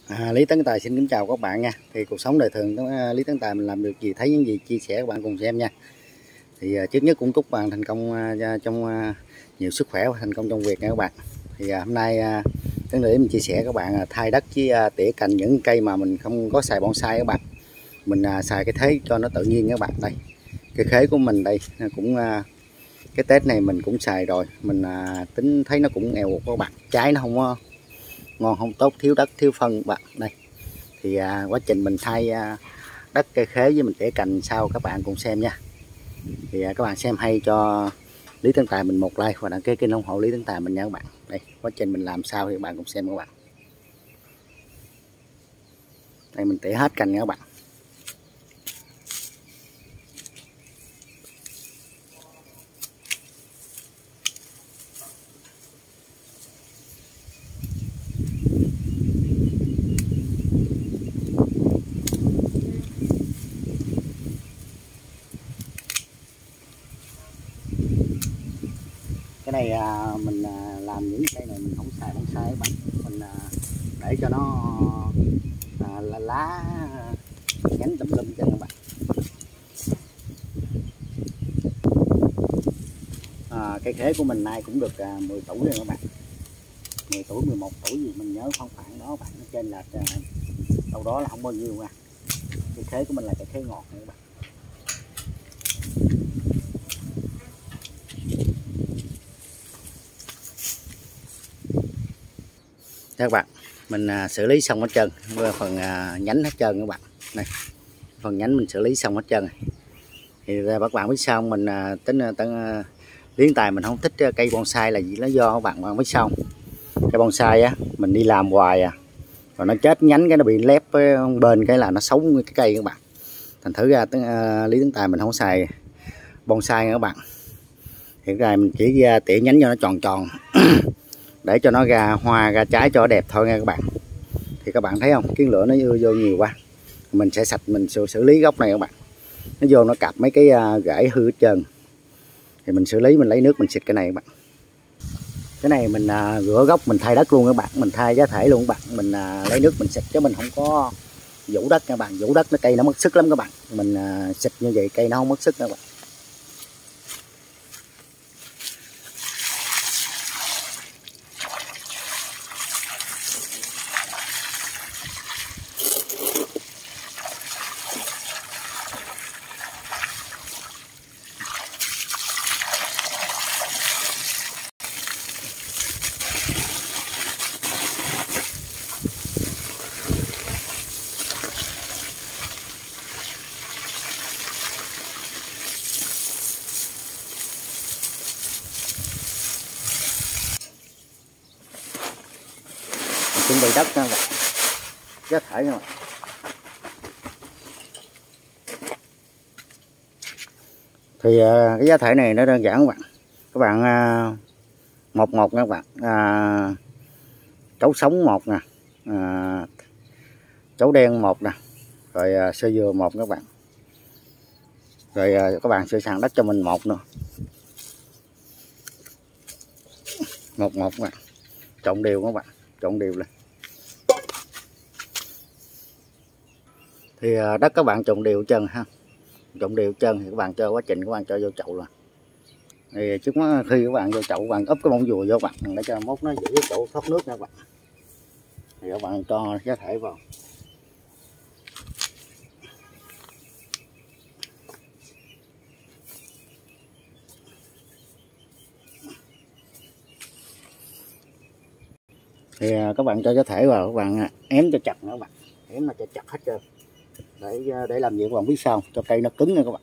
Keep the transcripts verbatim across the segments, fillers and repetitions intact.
À, Lý Tấn Tài xin kính chào các bạn nha. Thì cuộc sống đời thường uh, Lý Tấn Tài mình làm được gì, thấy những gì, chia sẻ các bạn cùng xem nha. Thì uh, trước nhất cũng chúc bạn thành công uh, trong uh, nhiều sức khỏe và thành công trong việc nha các bạn. Thì uh, hôm nay uh, Tấn để mình chia sẻ các bạn uh, thay đất với uh, tỉa cành những cây mà mình không có xài bonsai các bạn. Mình uh, xài cái thế cho nó tự nhiên các bạn. Đây cái khế của mình đây cũng uh, cái Tết này mình cũng xài rồi, mình uh, tính thấy nó cũng nghèo các bạn, trái nó không có ngon, không tốt, thiếu đất thiếu phân bạn. Đây thì à, quá trình mình thay à, đất cây khế với mình tỉa cành sau các bạn cùng xem nha. Thì à, các bạn xem hay cho Lý Tấn Tài mình một like và đăng ký kênh ủng hộ Lý Tấn Tài mình nha các bạn. Đây quá trình mình làm sao thì các bạn cùng xem các bạn. Đây mình tỉa hết cành nha các bạn. Cái này à, mình à, làm những cây này mình không xài bonsai các bạn, mình à, để cho nó à, lá, lá nhánh tùm lum cho các bạn. À, cây khế của mình nay cũng được à, mười tuổi rồi các bạn, mười tuổi mười một tuổi gì mình nhớ khoảng khoảng đó bạn, ở trên là à, đâu đó là không bao nhiêu nha. Cây khế của mình là cây khế ngọt này các bạn. Các bạn mình à, xử lý xong hết trơn phần à, nhánh hết trơn các bạn. Này phần nhánh mình xử lý xong hết trơn này. Thì các bạn biết sao mình à, tính à, Lý Tấn Tài mình không thích cây bonsai là gì, nó do các bạn bạn biết sao không? Cây bonsai á mình đi làm hoài à rồi nó chết nhánh, cái nó bị lép bên cái là nó xấu cái cây các bạn. Thành thử ra à, Lý Tấn Tài mình không xài bonsai nha các bạn. Hiện ra mình chỉ ra tỉa nhánh cho nó tròn tròn để cho nó ra hoa ra trái cho đẹp thôi nha các bạn. Thì các bạn thấy không, kiến lửa nó vô nhiều quá, mình sẽ sạch, mình xử, xử lý gốc này các bạn. Nó vô nó cặp mấy cái rễ hư hết trơn thì mình xử lý, mình lấy nước mình xịt cái này các bạn. Cái này mình à, rửa gốc mình thay đất luôn các bạn, mình thay giá thể luôn các bạn. Mình à, lấy nước mình xịt chứ mình không có vũ đất các bạn, vũ đất nó cây nó mất sức lắm các bạn. Mình à, xịt như vậy cây nó không mất sức các bạn. Chuẩn bị đất nha các bạn, giá thể nha các bạn. Thì cái giá thể này nó đơn giản các bạn. Các bạn một một nha các bạn, à, chấu sống một nè, à, chấu đen một nè, rồi à, sơ dừa một các bạn, rồi à, các bạn sẽ sàn đất cho mình một nữa, một một các bạn, trộn đều các bạn, trộn đều lên. Thì à, đất các bạn trộn đều chân ha, trộn đều chân thì các bạn cho quá trình các bạn cho vô chậu rồi. Thì trước mắt khi các bạn vô chậu các bạn úp cái bông dùa vô bạn để cho mốt nó giữ cái chỗ thoát nước nha các bạn. Thì các bạn cho giá thể vào. Thì các bạn cho giá thể vào, các bạn ém cho chặt nữa các bạn, ém là cho chặt hết trơn. Để để làm gì các bạn biết sao, cho cây nó cứng nha các bạn.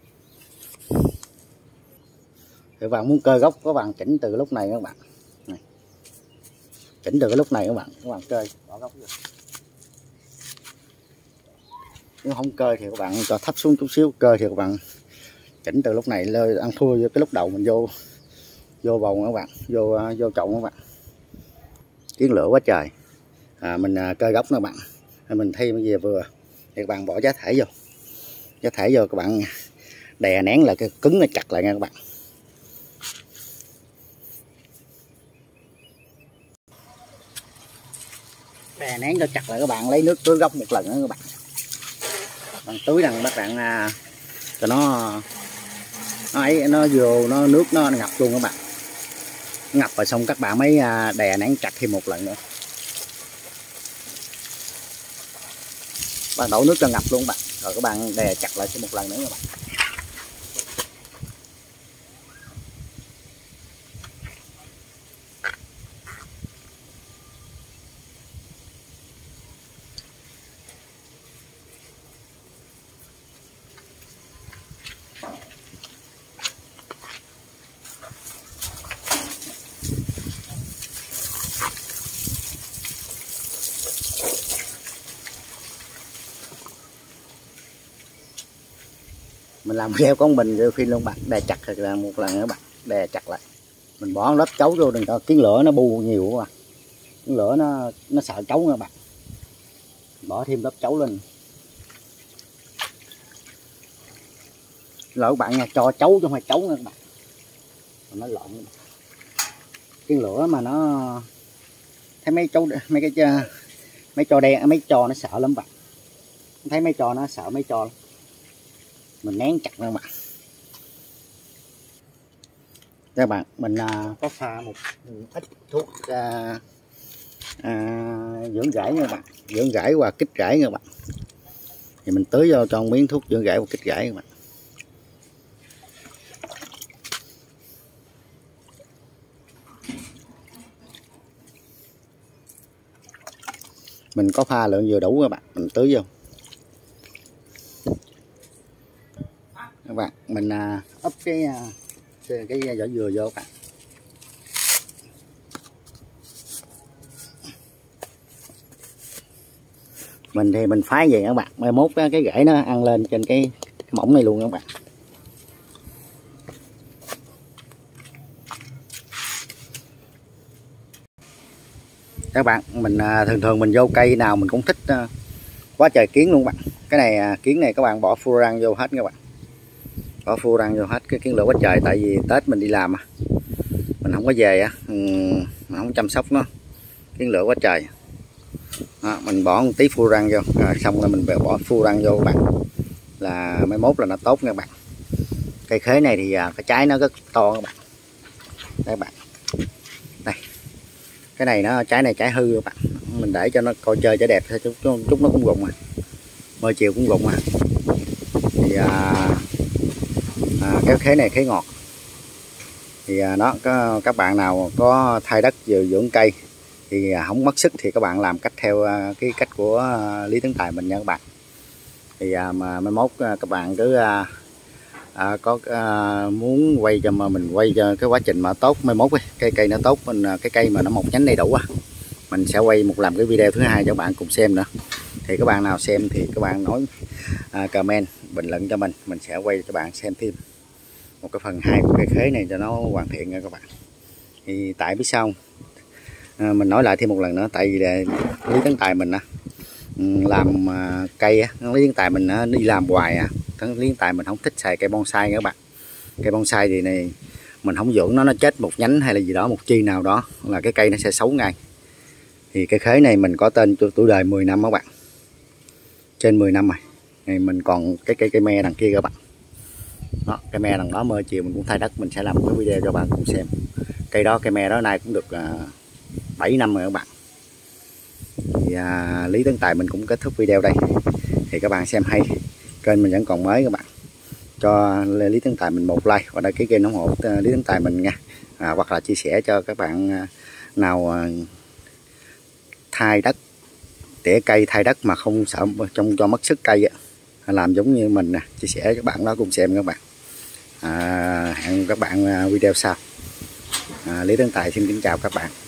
Thì các bạn muốn cơ gốc các bạn chỉnh từ lúc này các bạn. Này. Chỉnh từ cái lúc này các bạn, các bạn chơi bỏ gốc vô. Nếu không cơ thì các bạn cho thấp xuống chút xíu, cơ thì các bạn chỉnh từ lúc này lên ăn thua vô cái lúc đầu mình vô vô bầu các bạn, vô vô chậu các bạn. Kiến lửa quá trời. À, mình cơ gốc các bạn. Mình thay bây giờ vừa thì các bạn bỏ giá thể vô. Giá thể vô các bạn đè nén lại cái cứng nó chặt lại nha các bạn. Đè đè nén cho chặt lại các bạn, lấy nước tưới gốc một lần nữa các bạn. Bạn tưới rằng các bạn à, cho nó nó ấy nó vô nó nước nó ngập luôn các bạn, ngập rồi xong các bạn mới à, đè nén chặt thêm một lần nữa. Bạn đổ nước cho ngập luôn các bạn, rồi các bạn đè chặt lại thêm một lần nữa các bạn. Mình làm video con mình rêu phim luôn bạn, đè chặt là một lần nữa bạn, đè chặt lại. Mình bỏ lớp chấu vô đừng cho kiến lửa nó bu nhiều quá, kiến lửa nó nó sợ chấu nha bạn. Bỏ thêm lớp chấu lên. Lỡ các bạn nha, cho chấu chứ không phải chấu nha các bạn. Nó lộn. Kiến lửa mà nó thấy mấy chấu mấy cái mấy trò đen mấy trò nó sợ lắm bạn. Thấy mấy trò nó sợ mấy trò lắm. Mình nén chặt nha các bạn. Các bạn mình à, có pha một ít thuốc à, à, dưỡng rễ nha các bạn, dưỡng rễ và kích rễ nha các bạn. Thì mình tưới vô cho một miếng thuốc dưỡng rễ và kích rễ các bạn. Mình có pha lượng vừa đủ các bạn, mình tưới vô. Các bạn mình à, ấp cái cái, cái vỏ dừa vô các bạn. Mình thì mình phái vậy các bạn, mai mốt cái rễ nó ăn lên trên cái, cái mỏng này luôn các bạn. Các bạn mình à, thường thường mình vô cây nào mình cũng thích à, quá trời kiến luôn các bạn. Cái này à, kiến này các bạn bỏ furans vô hết các bạn, bỏ furans vô hết cái kiến lửa quá trời. Tại vì Tết mình đi làm à, mình không có về á, mình không chăm sóc nó, kiến lửa quá trời. Đó, mình bỏ một tí furans vô rồi xong rồi mình bỏ furans vô các bạn, là mai mốt là nó tốt nha các bạn. Cây khế này thì à, cái trái nó rất to các bạn. Đây các bạn, đây cái này nó trái này trái hư các bạn, mình để cho nó coi chơi cho đẹp thôi, chút, chút nó cũng rụng mà, mưa chiều cũng rụng mà. Thì à, à, cái khế này khế ngọt. Thì à, đó có, các bạn nào có thay đất vừa dưỡng cây thì à, không mất sức thì các bạn làm cách theo à, cái cách của à, Lý Tấn Tài mình nha các bạn. Thì à, mà mai mốt à, các bạn cứ à, à, có à, muốn quay cho mà mình quay cho cái quá trình mà tốt, mai mốt cây cây nó tốt, mình cái cây mà nó mọc nhánh đầy đủ á, mình sẽ quay một làm cái video thứ hai cho các bạn cùng xem nữa. Thì các bạn nào xem thì các bạn nói à, comment bình luận cho mình, mình sẽ quay cho bạn xem thêm một cái phần hai của cây khế này cho nó hoàn thiện nha các bạn. Thì tại biết sao à, mình nói lại thêm một lần nữa, tại vì Lý Tấn Tài mình á làm à, cây á, Lý Tấn Tài mình á, đi làm hoài à, Lý Tấn Tài mình không thích xài cây bonsai các bạn. Cây bonsai thì này mình không dưỡng nó nó chết một nhánh hay là gì đó, một chi nào đó là cái cây nó sẽ xấu ngay. Thì cây khế này mình có tên tuổi đời mười năm các bạn, trên mười năm rồi. Này mình còn cái cây cây me đằng kia các bạn, đó cây me đằng đó mơ chiều mình cũng thay đất, mình sẽ làm một cái video cho bạn cùng xem. Cây đó cây me đó nay cũng được uh, bảy năm rồi các bạn. Thì uh, Lý Tấn Tài mình cũng kết thúc video đây. Thì các bạn xem hay, kênh mình vẫn còn mới các bạn, cho Lý Tấn Tài mình một like và đây cái kênh ủng hộ uh, Lý Tấn Tài mình nha. À, hoặc là chia sẻ cho các bạn uh, nào uh, thay đất, tỉa cây thay đất mà không sợ trong cho mất sức cây á, làm giống như mình nè, chia sẻ cho các bạn đó cùng xem các bạn. À, hẹn các bạn video sau. À, Lý Tấn Tài xin kính chào các bạn.